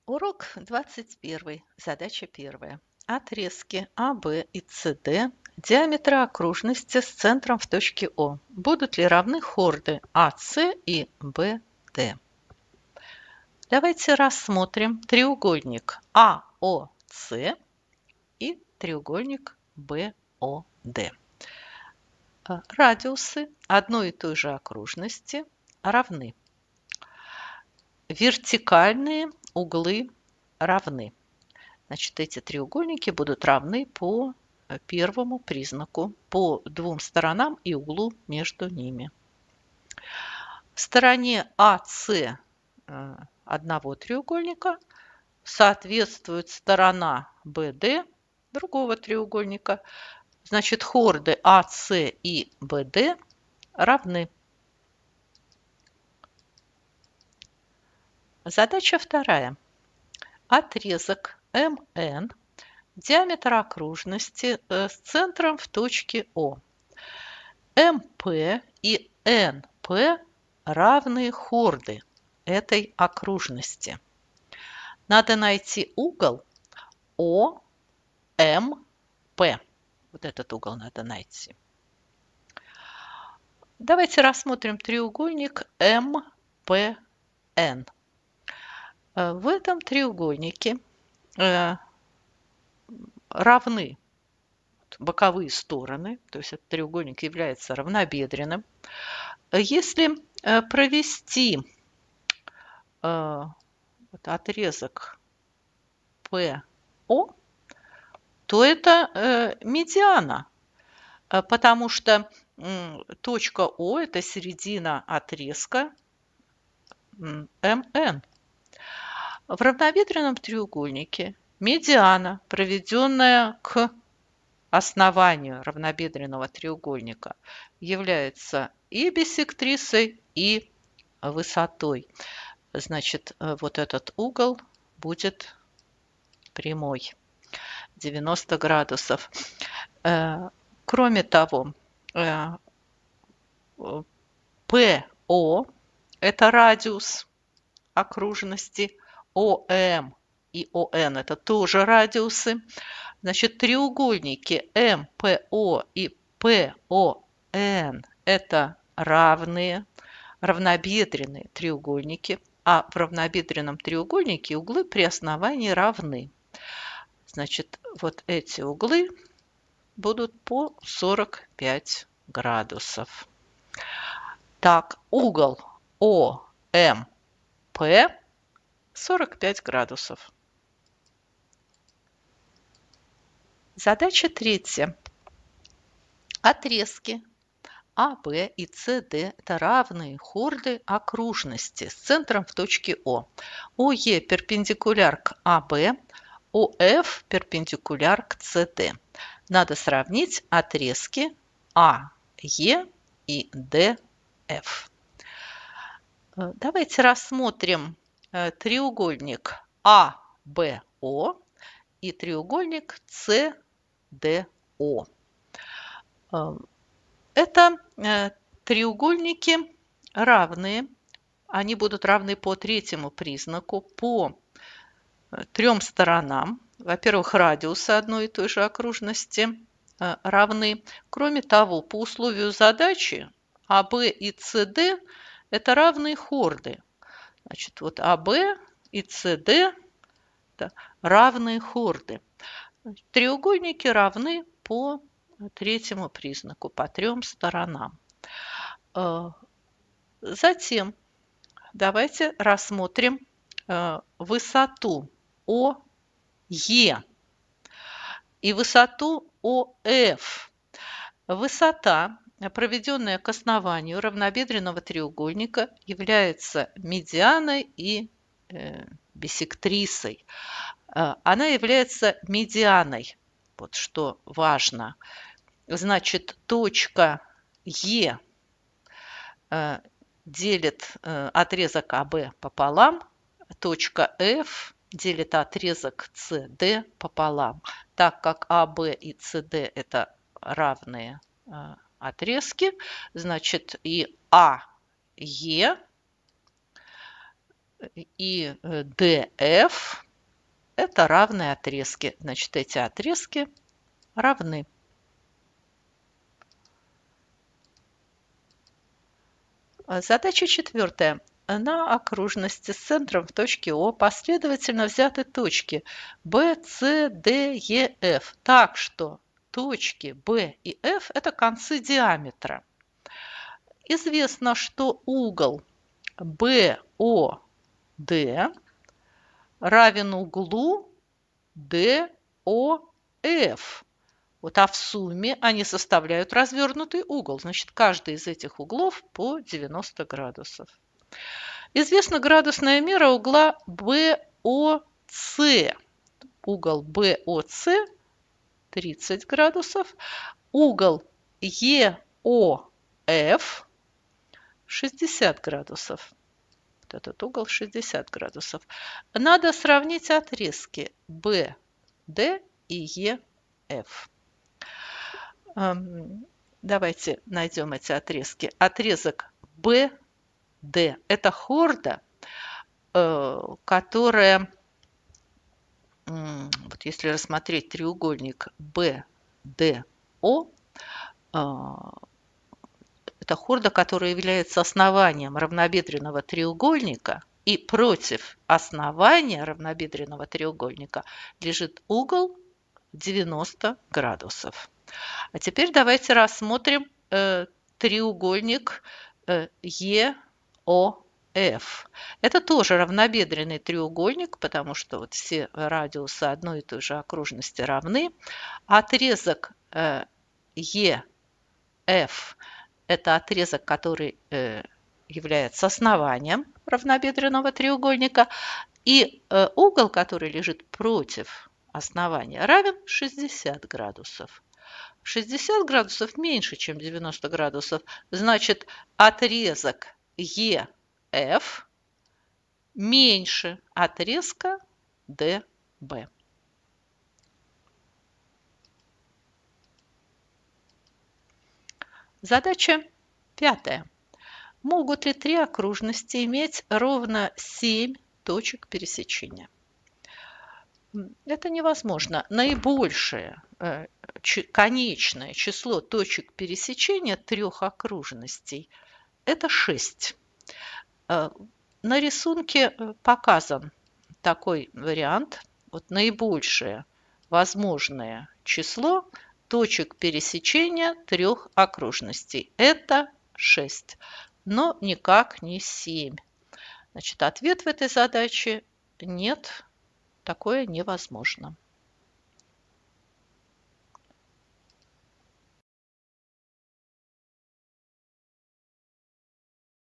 Урок 21. Задача первая. Отрезки АБ и СД диаметра окружности с центром в точке О будут ли равны хорды АС и БД? Давайте рассмотрим треугольник АОС и треугольник БОД. Радиусы одной и той же окружности равны. Вертикальные углы равны. Значит, эти треугольники будут равны по первому признаку, по двум сторонам и углу между ними. В стороне АС одного треугольника соответствует сторона БД другого треугольника. Значит, хорды АС и БД равны. Задача вторая. Отрезок МН, диаметр окружности с центром в точке О. МП и НП равные хорды этой окружности. Надо найти угол ОМП. Вот этот угол надо найти. Давайте рассмотрим треугольник МПН. В этом треугольнике равны боковые стороны, то есть этот треугольник является равнобедренным. Если провести отрезок ПО, то это медиана, потому что точка О – это середина отрезка МН. В равнобедренном треугольнике медиана, проведенная к основанию равнобедренного треугольника, является и биссектрисой, и высотой. Значит, вот этот угол будет прямой, 90 градусов. Кроме того, ПО – это радиус окружности, ОМ и ОН – это тоже радиусы. Значит, треугольники МПО и ПОН – это равнобедренные треугольники, а в равнобедренном треугольнике углы при основании равны. Значит, вот эти углы будут по 45 градусов. Так, угол ОМП 45 градусов. Задача третья. Отрезки АБ и СД – это равные хорды окружности с центром в точке О. ОЕ перпендикуляр к АБ, ОФ перпендикуляр к СД. Надо сравнить отрезки АЕ и ДФ. Давайте рассмотрим треугольник АБО и треугольник СДО. Это треугольники равные. Они будут равны по третьему признаку, по трем сторонам. Во-первых, радиусы одной и той же окружности равны. Кроме того, по условию задачи АБ и СД – это равные хорды. Значит, вот АБ и СД – это равные хорды. Треугольники равны по третьему признаку, по трем сторонам. Затем давайте рассмотрим высоту ОЕ и высоту ОФ. Высота, проведенная к основанию равнобедренного треугольника, является медианой и биссектрисой. Она является медианой. Вот что важно. Значит, точка Е делит отрезок АБ пополам, точка F делит отрезок CD пополам. Так как АБ и CD – это равные отрезки, значит и АЕ и DF – это равные отрезки. Значит, эти отрезки равны. Задача 4. На окружности с центром в точке О последовательно взяты точки B, C, D, E, F. Так что точки B и F – это концы диаметра. Известно, что угол BOD равен углу DOF. Вот, а в сумме они составляют развернутый угол. Значит, каждый из этих углов по 90 градусов. Известна градусная мера угла BOC. Угол BOC 30 градусов. Угол EOF 60 градусов. Вот этот угол 60 градусов. Надо сравнить отрезки BD и EF. Давайте найдем эти отрезки. Отрезок BD – это хорда, которая, вот если рассмотреть треугольник BDO, это хорда, которая является основанием равнобедренного треугольника, и против основания равнобедренного треугольника лежит угол 90 градусов. А теперь давайте рассмотрим треугольник EOF. Это тоже равнобедренный треугольник, потому что вот все радиусы одной и той же окружности равны. Отрезок EF – это отрезок, который является основанием равнобедренного треугольника, и угол, который лежит против основания, равен 60 градусов. 60 градусов меньше, чем 90 градусов, значит, отрезок EF меньше отрезка DB. Задача 5. Могут ли три окружности иметь ровно 7 точек пересечения? Это невозможно. Наибольшее конечное число точек пересечения трех окружностей – это 6. На рисунке показан такой вариант. Вот наибольшее возможное число точек пересечения трех окружностей – это 6, но никак не 7. Значит, ответ в этой задаче – нет, такое невозможно.